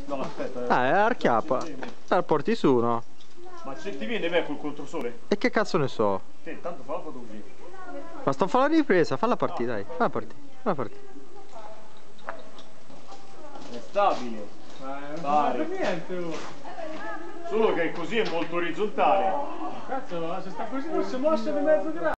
No, aspetta. Archiappa. La porti su, no? Ma ti viene bene col controsole? E che cazzo ne so? Te, intanto fa la foto così. Ma sto a fare la ripresa, falla partire, dai. Falla partire. Falla partire. È stabile. Ma non fa niente, oh. Solo che così è molto orizzontale. Cazzo, se sta così non si mosse di mezzo grado.